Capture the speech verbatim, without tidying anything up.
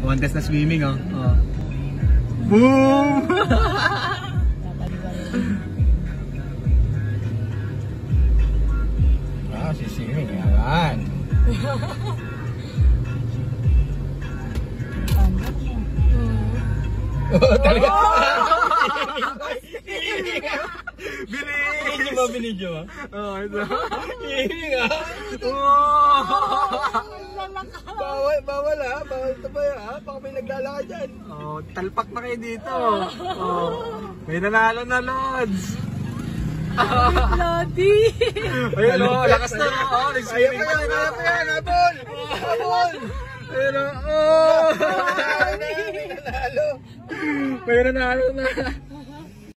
Contest na swimming, oh. Oh. Boom! Ah, si swimming yan. Oh, talaga. Bilis! Hindi ba binidyo ah? Oo, ito. Hihingi nga. Bawal, bawal ha. Bawal tabay ha. Baka may naglalaka dyan. Oh, talpak na kayo dito. Oh. May nanalo na, Lods. Lodi! Ayun, oh, lakas na. Oh, nag-swimming. Ayaw pa yan, ayaw pa yan. Habol! Habol! Ayun, oh. Nanalo! May nanalo na.